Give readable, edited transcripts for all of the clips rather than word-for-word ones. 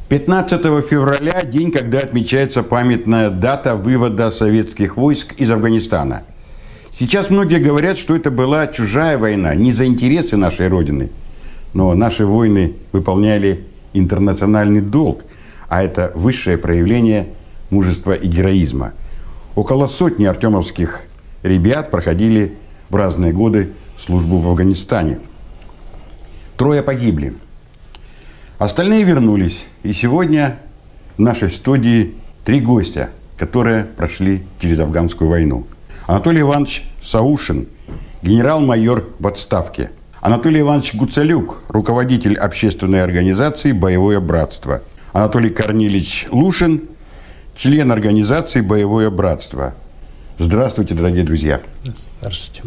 15 февраля – день, когда отмечается памятная дата вывода советских войск из Афганистана. Сейчас многие говорят, что это была чужая война, не за интересы нашей Родины. Но наши воины выполняли интернациональный долг, а это высшее проявление мужества и героизма. Около сотни артемовских ребят проходили в разные годы службу в Афганистане. 3 погибли. Остальные вернулись. И сегодня в нашей студии 3 гостя, которые прошли через афганскую войну. Анатолий Иванович Саушин, генерал-майор в отставке. Анатолий Иванович Гуцалюк, руководитель общественной организации «Боевое братство». Анатолий Корнилович Лушин, член организации «Боевое братство». Здравствуйте, дорогие друзья. Здравствуйте.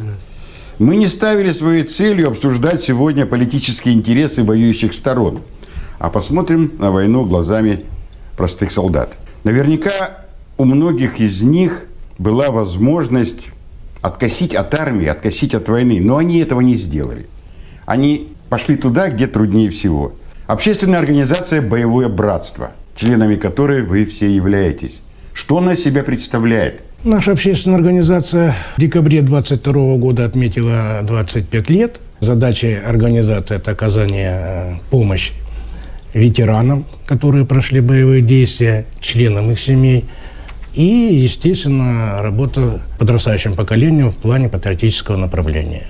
Мы не ставили своей целью обсуждать сегодня политические интересы воюющих сторон, а посмотрим на войну глазами простых солдат. Наверняка у многих из них была возможность откосить от армии, откосить от войны, но они этого не сделали. Они пошли туда, где труднее всего. Общественная организация «Боевое братство», членами которой вы все являетесь. Что она из себя представляет? Наша общественная организация в декабре 2022 года отметила 25 лет. Задача организации – это оказание помощи ветеранам, которые прошли боевые действия, членам их семей. И, естественно, работа с подрастающим поколением в плане патриотического направления.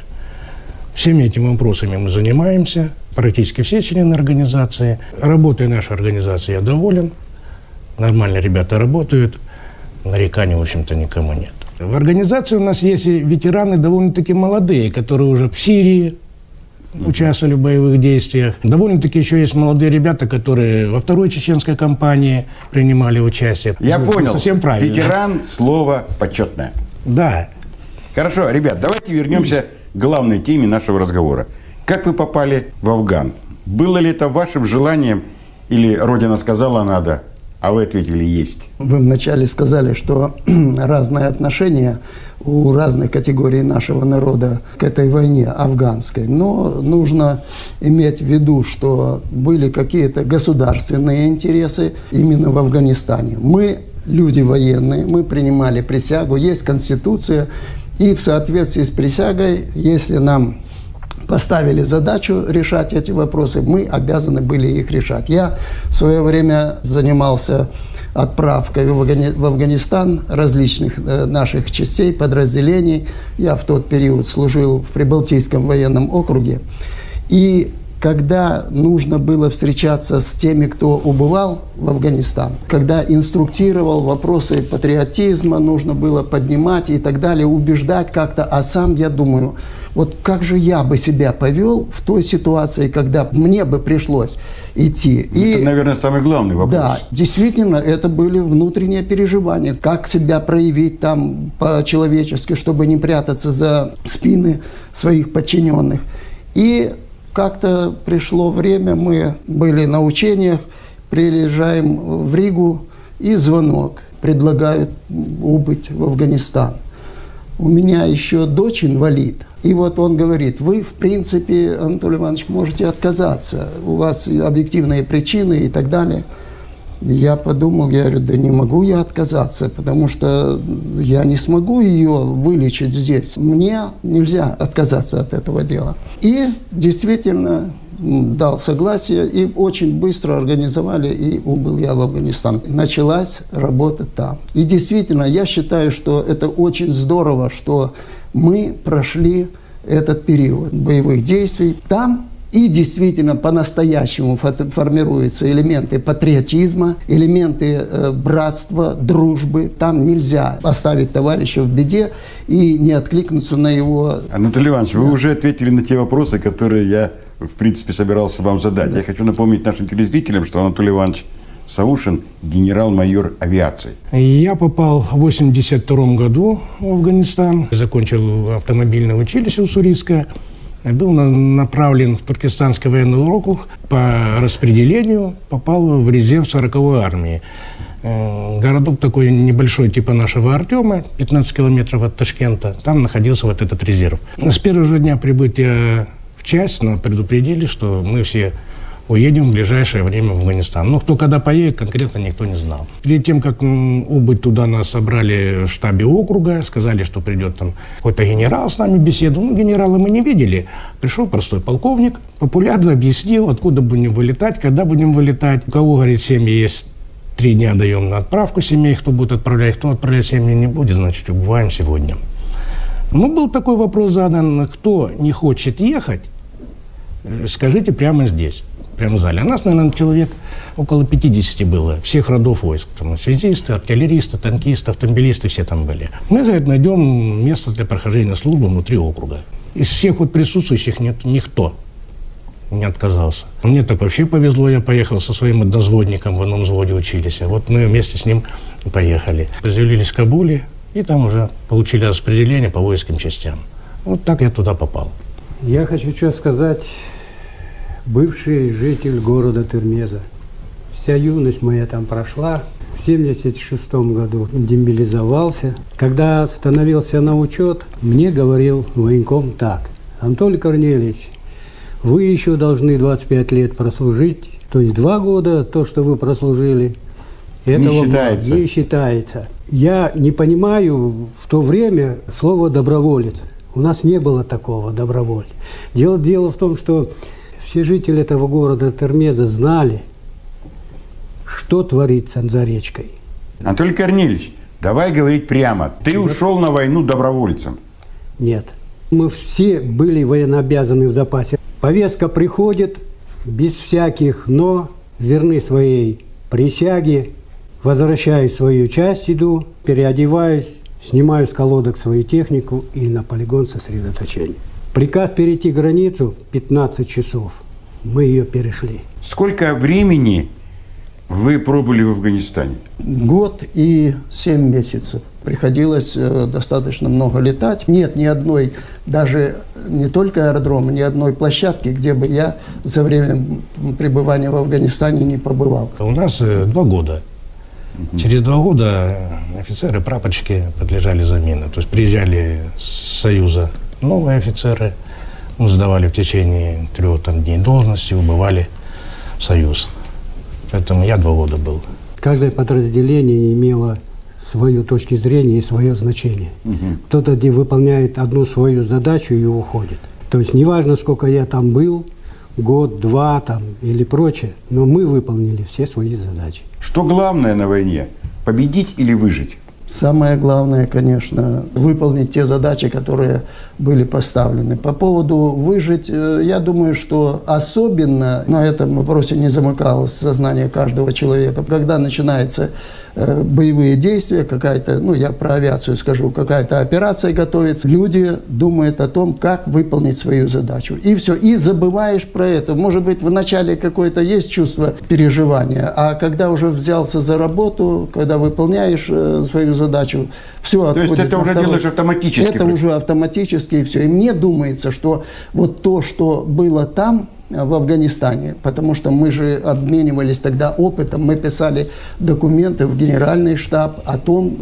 Всеми этими вопросами мы занимаемся, практически все члены организации. Работой нашей организации я доволен. Нормально ребята работают. Нареканий, в общем-то, никому нет. В организации у нас есть и ветераны довольно-таки молодые, которые уже в Сирии участвовали в боевых действиях. Довольно-таки еще есть молодые ребята, которые во второй чеченской кампании принимали участие. Я понял. Совсем правильно. Ветеран – слово почетное. Да. Хорошо, ребят, давайте вернемся к главной теме нашего разговора. Как вы попали в Афган? Было ли это вашим желанием или Родина сказала надо, а вы ответили есть? Вы вначале сказали, что разные отношения у разных категорий нашего народа к этой войне афганской. Но нужно иметь в виду, что были какие-то государственные интересы именно в Афганистане. Мы, люди военные, мы принимали присягу, есть Конституция, и в соответствии с присягой, если нам поставили задачу решать эти вопросы, мы обязаны были их решать. Я в свое время занимался отправкой в Афганистан различных наших частей, подразделений. Я в тот период служил в Прибалтийском военном округе. И когда нужно было встречаться с теми, кто убывал в Афганистан, когда инструктировал вопросы патриотизма, нужно было поднимать и так далее, убеждать как-то, а сам я думаю, вот как же я бы себя повел в той ситуации, когда мне бы пришлось идти. Это, наверное, самый главный вопрос. Да, действительно, это были внутренние переживания. Как себя проявить там по-человечески, чтобы не прятаться за спины своих подчиненных. И как-то пришло время, мы были на учениях, приезжаем в Ригу, и звонок. Предлагают убыть в Афганистан. У меня еще дочь инвалид. И вот он говорит, вы, в принципе, Анатолий Иванович, можете отказаться. У вас объективные причины и так далее. Я подумал, я говорю, да не могу я отказаться, потому что я не смогу ее вылечить здесь. Мне нельзя отказаться от этого дела. И действительно дал согласие, и очень быстро организовали, и убыл я в Афганистан. Началась работа там. И действительно, я считаю, что это очень здорово, что мы прошли этот период боевых действий там. И действительно, по-настоящему формируются элементы патриотизма, элементы братства, дружбы. Там нельзя оставить товарища в беде и не откликнуться на его... Анатолий Иванович, вы уже ответили на те вопросы, которые я, в принципе, собирался вам задать. Да. Я хочу напомнить нашим телезрителям, что Анатолий Иванович Саушин – генерал-майор авиации. Я попал в 1982 году в Афганистан, закончил автомобильное училище уссурийское. Был направлен в Туркестанский военный округ по распределению, попал в резерв 40-й армии. Городок такой небольшой, типа нашего Артема, 15 километров от Ташкента. Там находился вот этот резерв. С первого же дня прибытия в часть нас предупредили, что мы все уедем в ближайшее время в Афганистан. Но кто когда поедет, конкретно никто не знал. Перед тем, как убыть туда, нас собрали в штабе округа, сказали, что придет там какой-то генерал с нами беседовал. Ну, генерала мы не видели. Пришел простой полковник, популярно объяснил, откуда будем вылетать, когда будем вылетать. У кого, говорит, семьи есть, 3 дня даем на отправку семей, кто будет отправлять, кто отправлять семьи не будет, значит, убываем сегодня. Ну, был такой вопрос задан, кто не хочет ехать, скажите прямо здесь, прямо в зале. А нас, наверное, человек около 50 было, всех родов войск. Там связисты, артиллеристы, танкисты, автомобилисты, все там были. Мы, говорит, найдем место для прохождения службы внутри округа. Из всех вот присутствующих никто не отказался. Мне так вообще повезло, я поехал со своим однозводником, в одном взводе учились. А вот мы вместе с ним поехали. Приземлились в Кабуле, и там уже получили распределение по воинским частям. Вот так я туда попал. Я хочу что сказать, бывший житель города Термеза. Вся юность моя там прошла. В 1976 году демобилизовался. Когда становился на учет, мне говорил военком так: Анатолий Корнеевич, вы еще должны 25 лет прослужить, то есть 2 года, то, что вы прослужили, этого не считается. Я не понимаю в то время слово «доброволец». У нас не было такого добровольца. Дело в том, что все жители этого города Термеза знали, что творится за речкой. Анатолий Корнеевич, давай говорить прямо. Ты ушел на войну добровольцем? Нет. Мы все были военнообязаны в запасе. Повестка приходит без всяких «но», верны своей присяге, возвращаюсь в свою часть, иду, переодеваюсь, снимаю с колодок свою технику и на полигон сосредоточения. Приказ перейти границу 15 часов. Мы ее перешли. Сколько времени вы пробыли в Афганистане? 1 год и 7 месяцев. Приходилось достаточно много летать. Нет ни одной, даже не только аэродрома, ни одной площадки, где бы я за время пребывания в Афганистане не побывал. У нас 2 года. Через 2 года офицеры, прапорщики подлежали замене. То есть приезжали с Союза новые офицеры, сдавали в течение 3 дней должности, убывали в Союз. Поэтому я 2 года был. Каждое подразделение имело свою точку зрения и свое значение. Кто-то выполняет одну свою задачу и уходит. То есть неважно, сколько я там был, год, 2 там или прочее, но мы выполнили все свои задачи. Что главное на войне? Победить или выжить? Самое главное, конечно, выполнить те задачи, которые были поставлены. По поводу выжить, я думаю, что особенно на этом вопросе не замыкалось сознание каждого человека. Когда начинаются боевые действия, какая-то, ну я про авиацию скажу, какая-то операция готовится, люди думают о том, как выполнить свою задачу. И все, и забываешь про это. Может быть, вначале какое-то есть чувство переживания, а когда уже взялся за работу, когда выполняешь свою задачу, все отходит. То есть это уже делаешь автоматически? Это уже автоматически, и все. И мне думается, что вот то, что было там, в Афганистане, потому что мы же обменивались тогда опытом, мы писали документы в Генеральный штаб о том,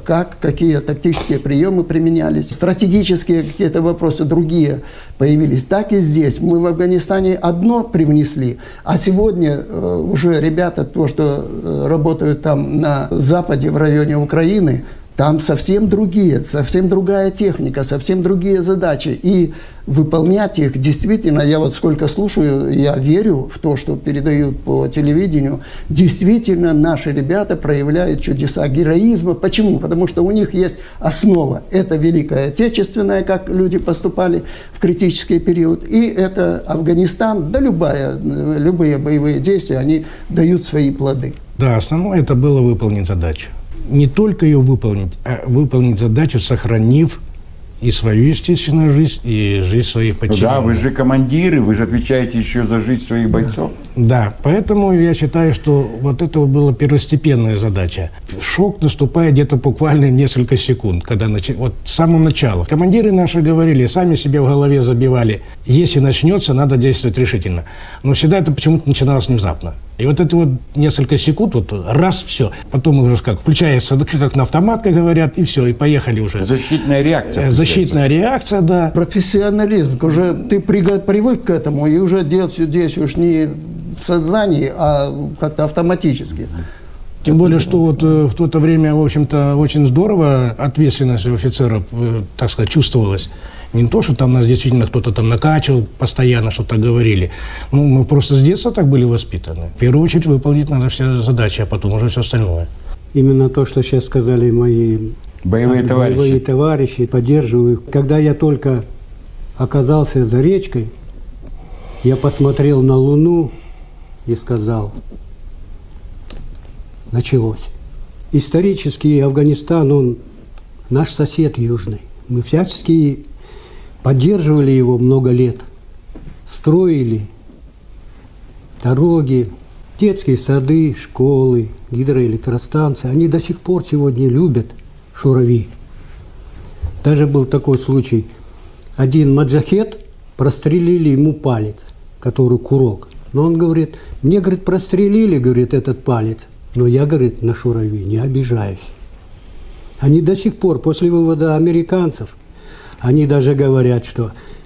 какие тактические приемы применялись, стратегические какие-то вопросы другие появились. Так и здесь. Мы в Афганистане одно привнесли, а сегодня уже ребята, то, что работают там на Западе, в районе Украины, там совсем другая техника, совсем другие задачи. И выполнять их действительно, я вот сколько слушаю, я верю в то, что передают по телевидению, действительно наши ребята проявляют чудеса героизма. Почему? Потому что у них есть основа. Это Великая Отечественная, как люди поступали в критический период, и это Афганистан, да любые боевые действия, они дают свои плоды. Да, основное это было выполнить задачу. Не только ее выполнить, а выполнить задачу, сохранив и свою естественную жизнь, и жизнь своих подчиненных. Да, вы же командиры, вы же отвечаете еще за жизнь своих бойцов. Да, поэтому я считаю, что вот это была первостепенная задача. Шок наступает где-то буквально несколько секунд, когда вот с самого начала. Командиры наши говорили, сами себе в голове забивали, если начнется, надо действовать решительно. Но всегда это почему-то начиналось внезапно. И вот это вот несколько секунд, вот раз, все. Потом уже как включается, как на автомат, как говорят, и все, и поехали уже. Защитная реакция. Защитная реакция, да. Профессионализм. Уже ты привык к этому, и уже здесь уж не в сознании, а как-то автоматически. Тем более, что вот в то время, в общем-то, очень здорово ответственность офицеров, так сказать, чувствовалась. Не то, что там нас действительно кто-то там накачивал, постоянно что-то говорили. Ну, мы просто с детства так были воспитаны. В первую очередь выполнить надо все задачи, а потом уже все остальное. Именно то, что сейчас сказали мои боевые товарищи, поддерживаю. Когда я только оказался за речкой, я посмотрел на Луну и сказал: началось. Исторически Афганистан, он наш сосед южный. Мы всячески поддерживали его много лет. Строили дороги, детские сады, школы, гидроэлектростанции. Они до сих пор сегодня любят шурави. Даже был такой случай. Один маджахет, прострелили ему палец, который курок. Но он говорит: мне, говорит, прострелили, говорит, этот палец. Но я, говорит, на шурави не обижаюсь. Они до сих пор, после вывода американцев, они даже говорят, что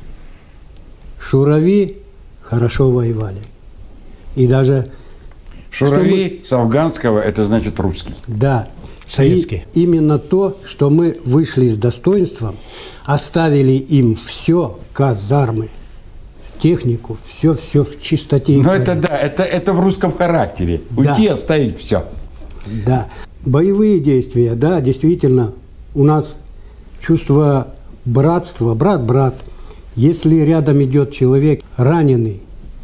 шурави хорошо воевали. И даже... Шурави с афганского, это значит русский. Да. Советский. И именно то, что мы вышли с достоинством, оставили им все, казармы, технику, все в чистоте. Ну это да, это в русском характере. Да. Уйти, оставить все. Да. Боевые действия, да, действительно, у нас чувство братства, брат. Если рядом идет человек раненый,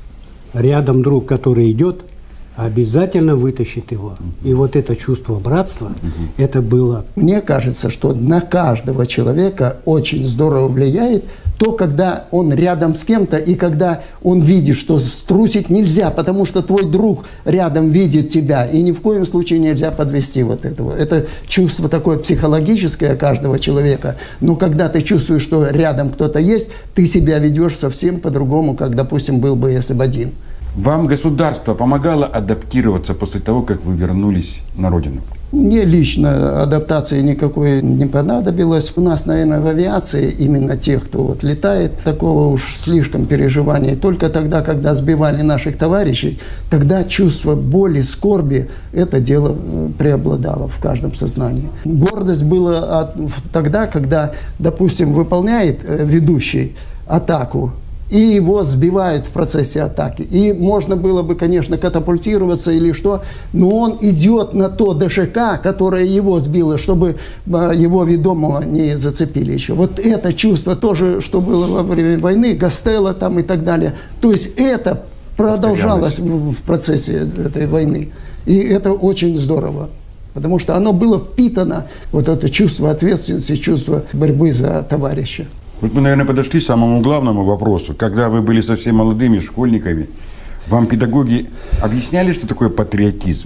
рядом друг, который идет, обязательно вытащит его. И вот это чувство братства, это было. Мне кажется, что на каждого человека очень здорово влияет то, когда он рядом с кем-то, и когда он видит, что струсить нельзя, потому что твой друг рядом видит тебя, и ни в коем случае нельзя подвести вот этого. Это чувство такое психологическое каждого человека, но когда ты чувствуешь, что рядом кто-то есть, ты себя ведешь совсем по-другому, как, допустим, был бы, если бы один. Вам государство помогало адаптироваться после того, как вы вернулись на родину? Мне лично адаптации никакой не понадобилось. У нас, наверное, в авиации именно тех, кто вот летает, такого уж слишком переживания. Только тогда, когда сбивали наших товарищей, тогда чувство боли, скорби, это дело преобладало в каждом сознании. Гордость была тогда, когда, допустим, выполняет ведущий атаку, и его сбивают в процессе атаки. И можно было бы, конечно, катапультироваться или что, но он идет на то ДШК, которое его сбило, чтобы его ведомого не зацепили еще. Вот это чувство тоже, что было во время войны, Гастелло там и так далее. То есть это продолжалось в процессе этой войны. И это очень здорово. Потому что оно было впитано, вот это чувство ответственности, чувство борьбы за товарища. Вот мы, наверное, подошли к самому главному вопросу. Когда вы были совсем молодыми школьниками, вам педагоги объясняли, что такое патриотизм?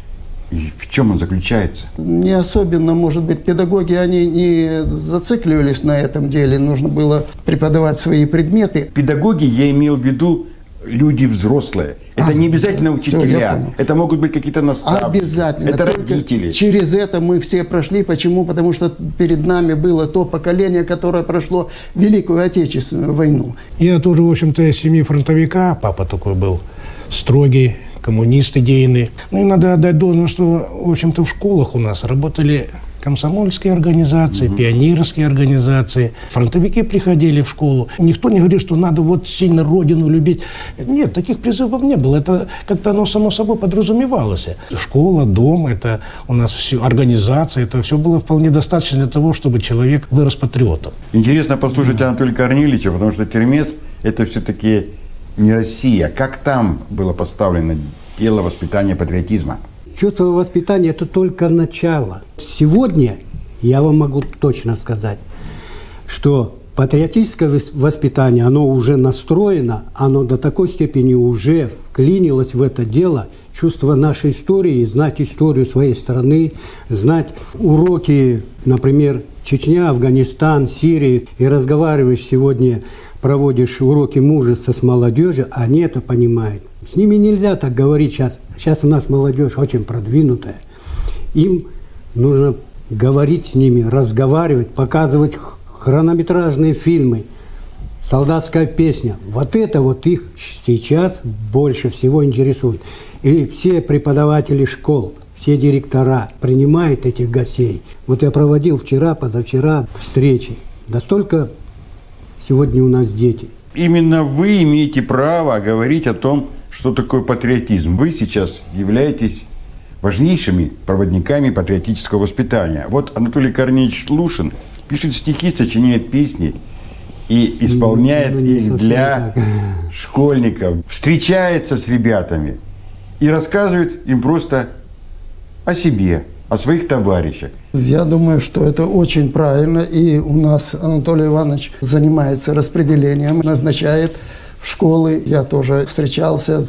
И в чем он заключается? Не особенно, может быть, педагоги, они не зацикливались на этом деле. Нужно было преподавать свои предметы. Педагоги, я имел в виду, люди взрослые. Это не обязательно учителя. Все, это могут быть какие-то наставники. Обязательно. Это только родители. Через это мы все прошли. Почему? Потому что перед нами было то поколение, которое прошло Великую Отечественную войну. Я тоже, в общем-то, из семьи фронтовика. Папа такой был строгий, коммунист идейный. Ну и надо отдать должное, что, в общем-то, в школах у нас работали комсомольские организации, пионерские организации. Фронтовики приходили в школу. Никто не говорит, что надо вот сильно родину любить. Нет, таких призывов не было. Это как-то оно само собой подразумевалось. Школа, дом, это у нас все, организация, это все было вполне достаточно для того, чтобы человек вырос патриотом. Интересно послушать Анатолия Корниловича, потому что Термез – это все-таки не Россия. Как там было поставлено дело воспитания патриотизма? Чувство воспитания – это только начало. Сегодня я вам могу точно сказать, что патриотическое воспитание, оно уже настроено, оно до такой степени уже вклинилось в это дело. Чувство нашей истории, знать историю своей страны, знать уроки, например, Чечня, Афганистан, Сирия. И разговариваешь сегодня, проводишь уроки мужества с молодежью, они это понимают. С ними нельзя так говорить сейчас. Сейчас у нас молодежь очень продвинутая. Им нужно говорить с ними, разговаривать, показывать хронометражные фильмы, солдатская песня. Вот это вот их сейчас больше всего интересует. И все преподаватели школ, все директора принимают этих гостей. Вот я проводил вчера, позавчера встречи. Да столько сегодня у нас дети. Именно вы имеете право говорить о том, что такое патриотизм. Вы сейчас являетесь важнейшими проводниками патриотического воспитания. Вот Анатолий Корнеевич Лушин пишет стихи, сочиняет песни и исполняет их для школьников, встречается с ребятами и рассказывает им просто о себе, о своих товарищах. Я думаю, что это очень правильно. И у нас Анатолий Иванович занимается распределением, назначает в школы. Я тоже встречался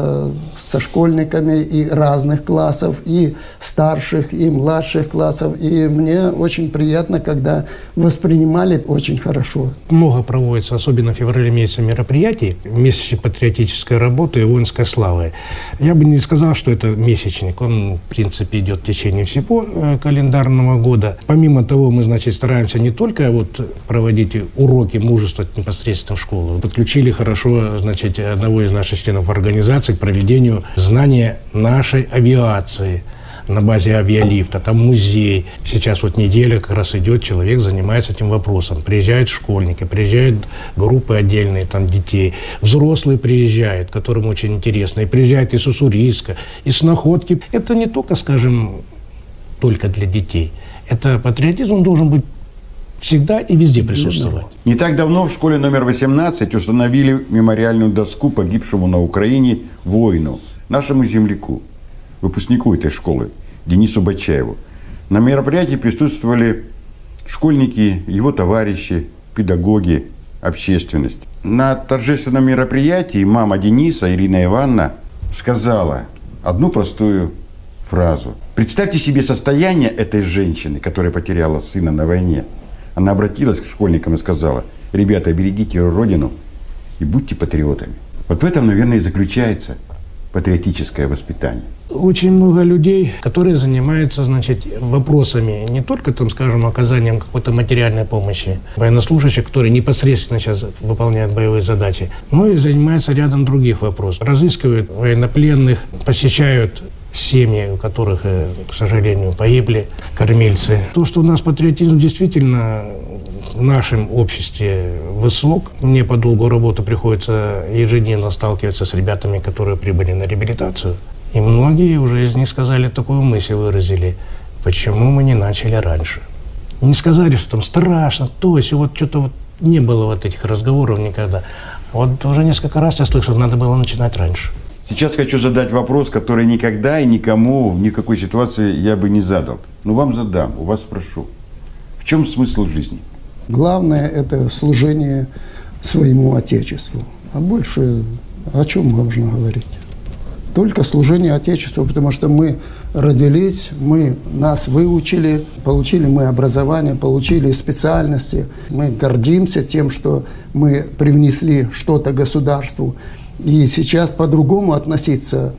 со школьниками и разных классов, и старших, и младших классов. И мне очень приятно, когда воспринимали очень хорошо. Много проводится, особенно в феврале месяце, мероприятий, месячник патриотической работы и воинской славы. Я бы не сказал, что это месячник. Он, в принципе, идет в течение всего календарного года. Помимо того, мы, значит, стараемся не только вот проводить уроки мужества непосредственно в школу. Подключили хорошо, значит, одного из наших членов организации к проведению знания нашей авиации на базе авиалифта, там музей. Сейчас вот неделя как раз идет, человек занимается этим вопросом. Приезжают школьники, приезжают группы отдельные, там детей. Взрослые приезжают, которым очень интересно. И приезжают из Уссурийска, из Находки. Это не только, скажем, только для детей. Это патриотизм, он должен быть всегда и везде присутствовать. Не так давно в школе номер 18 установили мемориальную доску погибшему на Украине воину, нашему земляку, выпускнику этой школы, Денису Бачаеву. На мероприятии присутствовали школьники, его товарищи, педагоги, общественность. На торжественном мероприятии мама Дениса, Ирина Ивановна, сказала одну простую фразу. Представьте себе состояние этой женщины, которая потеряла сына на войне. Она обратилась к школьникам и сказала: ребята, берегите родину и будьте патриотами. Вот в этом, наверное, и заключается патриотическое воспитание. Очень много людей, которые занимаются, значит, вопросами не только, там, скажем, оказанием какой-то материальной помощи военнослужащих, которые непосредственно сейчас выполняют боевые задачи, но и занимаются рядом других вопросов. Разыскивают военнопленных, посещают семьи, у которых, к сожалению, погибли кормильцы. То, что у нас патриотизм действительно в нашем обществе высок. Мне по долгу работы приходится ежедневно сталкиваться с ребятами, которые прибыли на реабилитацию. И многие уже из них сказали, такую мысль выразили: почему мы не начали раньше? Не сказали, что там страшно, то есть вот что-то вот не было вот этих разговоров никогда. Вот уже несколько раз я слышал, надо было начинать раньше. Сейчас хочу задать вопрос, который никогда и никому в никакой ситуации я бы не задал. Но вам задам, у вас спрошу. В чем смысл жизни? Главное – это служение своему Отечеству. А больше о чем можно говорить? Только служение Отечеству, потому что мы родились, нас выучили, получили мы образование, получили специальности. Мы гордимся тем, что мы привнесли что-то государству. И сейчас по-другому относиться,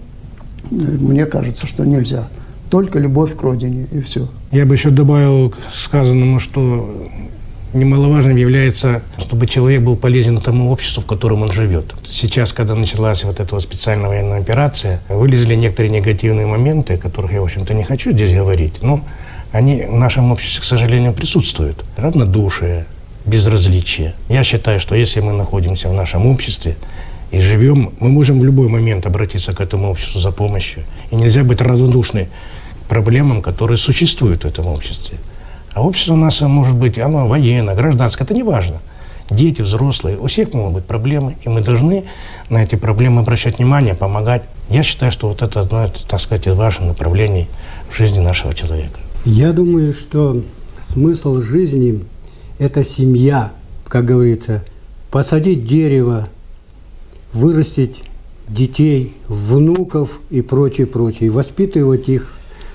мне кажется, что нельзя. Только любовь к родине, и все. Я бы еще добавил к сказанному, что немаловажным является, чтобы человек был полезен тому обществу, в котором он живет. Сейчас, когда началась вот эта вот специальная военная операция, вылезли некоторые негативные моменты, о которых я, в общем-то, не хочу здесь говорить, но они в нашем обществе, к сожалению, присутствуют. Равнодушие, безразличие. Я считаю, что если мы находимся в нашем обществе и живем, мы можем в любой момент обратиться к этому обществу за помощью. И нельзя быть равнодушны к проблемам, которые существуют в этом обществе. А общество у нас может быть, оно военное, гражданское, это не важно. Дети, взрослые, у всех могут быть проблемы, и мы должны на эти проблемы обращать внимание, помогать. Я считаю, что вот это одно, так сказать, из важных направлений в жизни нашего человека. Я думаю, что смысл жизни – это семья, как говорится, посадить дерево, вырастить детей, внуков и прочее, воспитывать их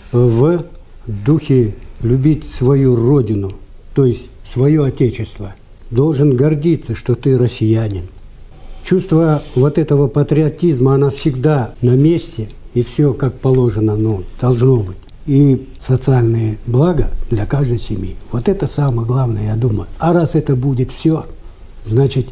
в духе любить свою родину, то есть свое отечество. Должен гордиться, что ты россиянин. Чувство вот этого патриотизма, оно всегда на месте, и все как положено, должно быть. И социальные блага для каждой семьи. Вот это самое главное, я думаю. А раз это будет все, значит,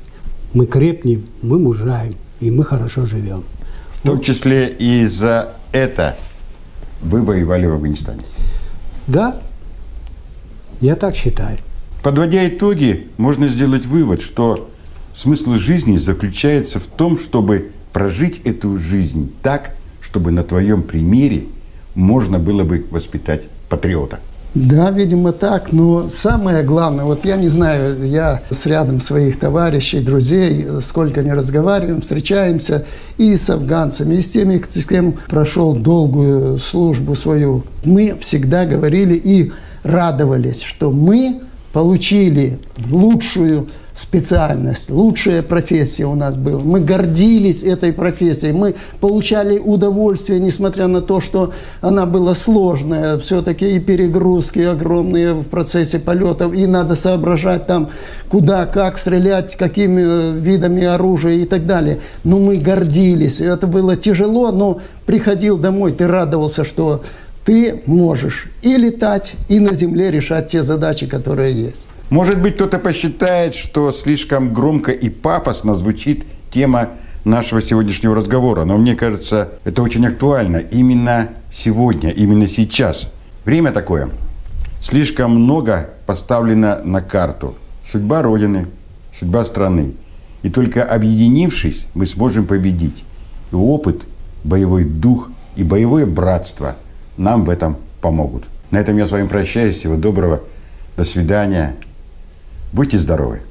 мы крепнем, мы мужаем, и мы хорошо живем. В том числе и за это вы воевали в Афганистане. Да, я так считаю. Подводя итоги, можно сделать вывод, что смысл жизни заключается в том, чтобы прожить эту жизнь так, чтобы на твоем примере можно было бы воспитать патриота. Да, видимо, так. Но самое главное, вот я не знаю, я с рядом своих товарищей, друзей, сколько не разговариваем, встречаемся и с афганцами, и с теми, с кем прошел долгую службу свою. Мы всегда говорили и радовались, что мы получили лучшую специальность, лучшая профессия у нас была. Мы гордились этой профессией, мы получали удовольствие, несмотря на то, что она была сложная, все-таки и перегрузки огромные в процессе полетов, и надо соображать там, куда, как стрелять, какими видами оружия и так далее. Но мы гордились, это было тяжело, но приходил домой, ты радовался, что ты можешь и летать, и на земле решать те задачи, которые есть. Может быть, кто-то посчитает, что слишком громко и пафосно звучит тема нашего сегодняшнего разговора. Но мне кажется, это очень актуально именно сегодня, именно сейчас. Время такое. Слишком много поставлено на карту. Судьба Родины, судьба страны. И только объединившись, мы сможем победить. И опыт, боевой дух и боевое братство нам в этом помогут. На этом я с вами прощаюсь. Всего доброго. До свидания. Будьте здоровы!